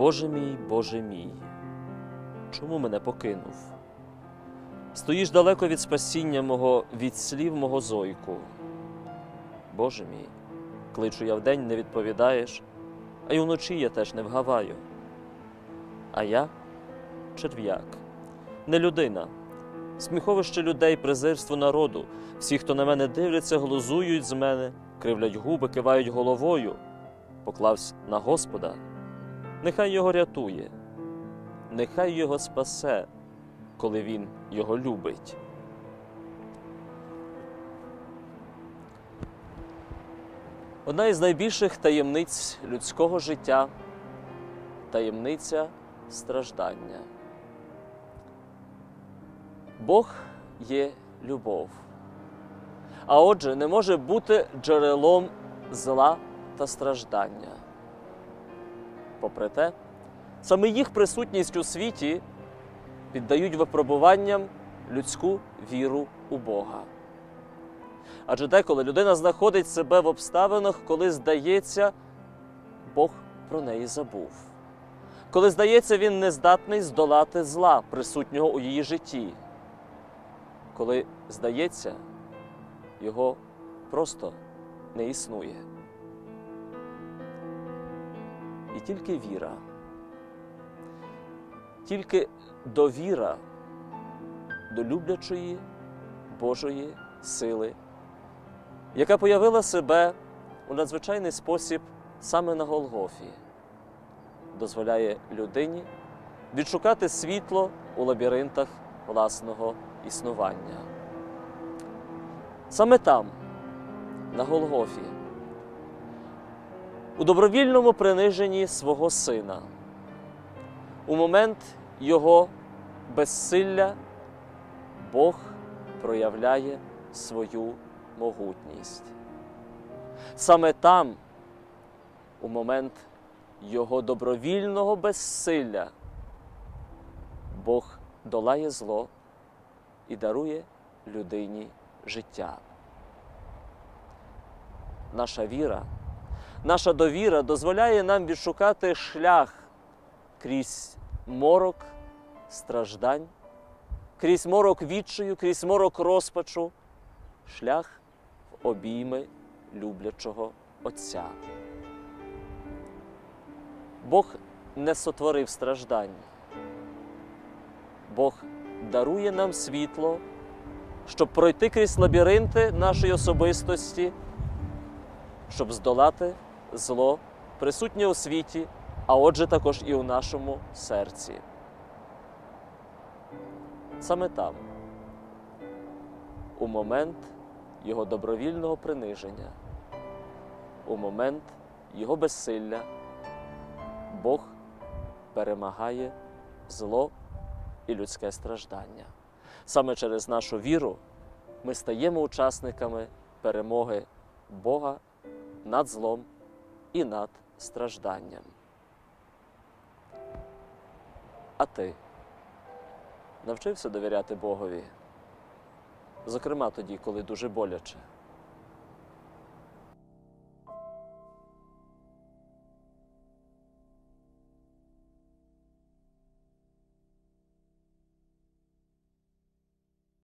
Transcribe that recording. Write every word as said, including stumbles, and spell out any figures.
Боже мій, Боже мій, чому мене покинув? Стоїш далеко від спасіння мого, від слів мого зойку. Боже мій, кличу я вдень, не відповідаєш, а й уночі я теж не вгаваю. А я – черв'як, не людина, сміховище людей, презирство народу. Всі, хто на мене дивляться, глузують з мене, кривлять губи, кивають головою. Поклавсь на Господа, нехай його рятує, нехай його спасе, коли він його любить. Одна із найбільших таємниць людського життя – таємниця страждання. Бог є любов, а отже, не може бути джерелом зла та страждання. Попри те, саме їх присутність у світі піддають випробуванням людську віру у Бога. Адже деколи людина знаходить себе в обставинах, коли, здається, Бог про неї забув. Коли, здається, він не здатний здолати зла, присутнього у її житті. Коли, здається, його просто не існує. І тільки віра, тільки довіра до люблячої Божої сили, яка появила себе у надзвичайний спосіб саме на Голгофі, дозволяє людині відшукати світло у лабіринтах власного існування. Саме там, на Голгофі, у добровільному приниженні свого Сина, у момент Його безсилля, Бог проявляє свою могутність. Саме там, у момент Його добровільного безсилля, Бог долає зло і дарує людині життя. Наша віра, наша довіра дозволяє нам відшукати шлях крізь морок страждань, крізь морок відчаю, крізь морок розпачу, шлях в обійми люблячого Отця. Бог не сотворив страждань. Бог дарує нам світло, щоб пройти крізь лабіринти нашої особистості, щоб здолати зло, присутнє у світі, а отже також і у нашому серці. Саме там, у момент Його добровільного приниження, у момент Його безсилля, Бог перемагає зло і людське страждання. Саме через нашу віру ми стаємо учасниками перемоги Бога над злом і над стражданням. А ти навчився довіряти Богові? Зокрема тоді, коли дуже боляче.